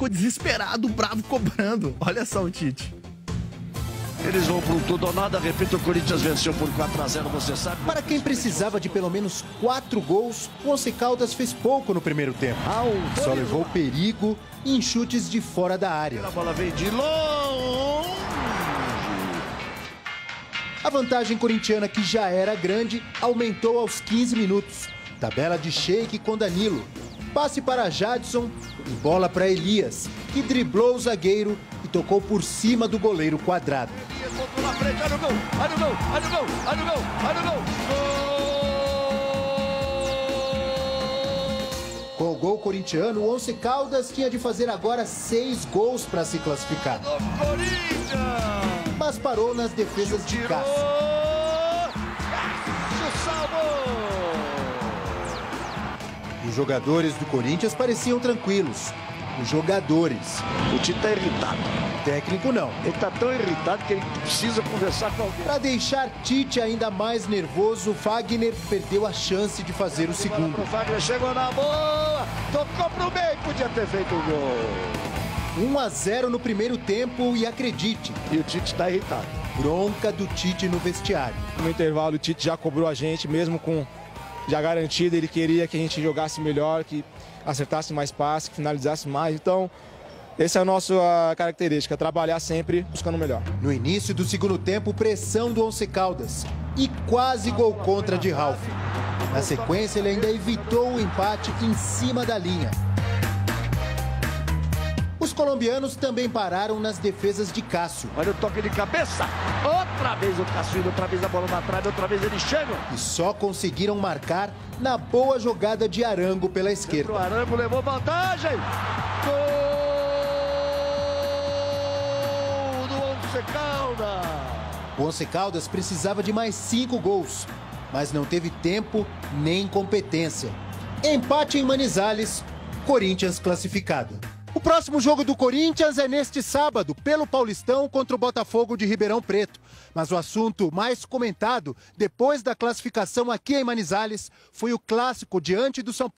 ficou desesperado, bravo, cobrando. Olha só o Tite. Eles vão para um tudo ou nada, repito, o Corinthians venceu por 4-0, você sabe. Para quem precisava de pelo menos 4 gols, o Once Caldas fez pouco no primeiro tempo. Só levou perigo em chutes de fora da área. A bola veio de longe. A vantagem corintiana, que já era grande, aumentou aos 15 minutos. Tabela de Sheik com Danilo. Passe para Jadson e bola para Elias, que driblou o zagueiro e tocou por cima do goleiro Quadrado. Na frente, olha o gol, olha o gol, olha o gol, olha o gol, olha o gol. Com o gol corintiano, o Once Caldas tinha de fazer agora 6 gols para se classificar. Mas parou nas defesas de Cássio. Os jogadores do Corinthians pareciam tranquilos. Os jogadores. O Tite tá irritado. O técnico não. Ele tá tão irritado que ele precisa conversar com alguém. Para deixar Tite ainda mais nervoso, Fagner perdeu a chance de fazer o segundo. O Fagner chegou na boa, tocou pro meio, podia ter feito o gol. 1-0 no primeiro tempo e acredite. E o Tite tá irritado. Bronca do Tite no vestiário. No intervalo, o Tite já cobrou a gente, mesmo com já garantido, ele queria que a gente jogasse melhor, que acertasse mais passes, que finalizasse mais. Então, essa é a nossa característica, trabalhar sempre buscando o melhor. No início do segundo tempo, pressão do Once Caldas e quase gol contra de Ralf. Na sequência, ele ainda evitou o empate em cima da linha. Os colombianos também pararam nas defesas de Cássio. Olha o toque de cabeça. Outra vez o Cássio, outra vez a bola na trave, outra vez eles chegam. E só conseguiram marcar na boa jogada de Arango pela esquerda. O Arango levou vantagem. Gol do Once Caldas. O Once Caldas precisava de mais 5 gols, mas não teve tempo nem competência. Empate em Manizales, Corinthians classificado. O próximo jogo do Corinthians é neste sábado, pelo Paulistão contra o Botafogo de Ribeirão Preto. Mas o assunto mais comentado depois da classificação aqui em Manizales foi o clássico diante do São Paulo.